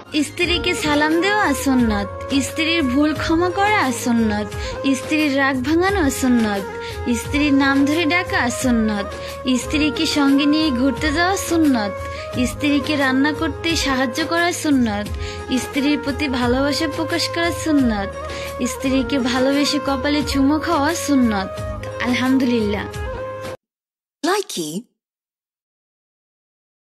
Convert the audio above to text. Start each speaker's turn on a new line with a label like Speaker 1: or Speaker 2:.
Speaker 1: স্ত্রীকে সালাম দেওয়া সুন্নত, স্ত্রীর ভুল ক্ষমা করা সুন্নত, স্ত্রীর রাগ ভাঙানো সুন্নত, স্ত্রীর নাম ধরে ডাকা সুন্নত, স্ত্রীকে সঙ্গে নিয়ে ঘুরতে যাওয়া সুন্নত, স্ত্রীকে রান্না করতে সাহায্য করা সুন্নত, স্ত্রীর প্রতি ভালোবাসা প্রকাশ করা সুন্নত, স্ত্রীকে ভালোবেসে কপালে চুমো খাওয়া সুন্নত। আলহামদুলিল্লাহ।
Speaker 2: Likey